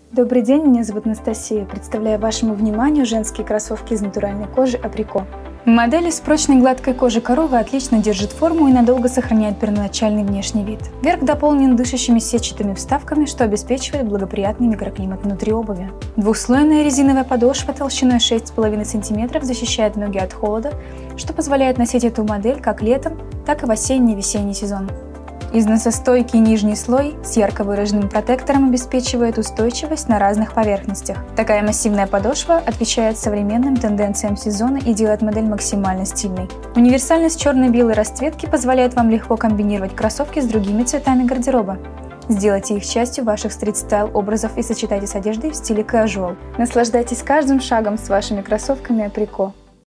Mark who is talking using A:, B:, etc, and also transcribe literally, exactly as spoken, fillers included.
A: Добрый день, меня зовут Анастасия. Представляю вашему вниманию женские кроссовки из натуральной кожи Априко. Модель из прочной гладкой кожи коровы отлично держит форму и надолго сохраняет первоначальный внешний вид. Верх дополнен дышащими сетчатыми вставками, что обеспечивает благоприятный микроклимат внутри обуви. Двухслойная резиновая подошва толщиной шесть с половиной сантиметров защищает ноги от холода, что позволяет носить эту модель как летом, так и в осенне-весенний сезон. Износостойкий нижний слой с ярко выраженным протектором обеспечивает устойчивость на разных поверхностях. Такая массивная подошва отвечает современным тенденциям сезона и делает модель максимально стильной. Универсальность черно-белой расцветки позволяет вам легко комбинировать кроссовки с другими цветами гардероба. Сделайте их частью ваших стрит-стайл образов и сочетайте с одеждой в стиле casual. Наслаждайтесь каждым шагом с вашими кроссовками Априко.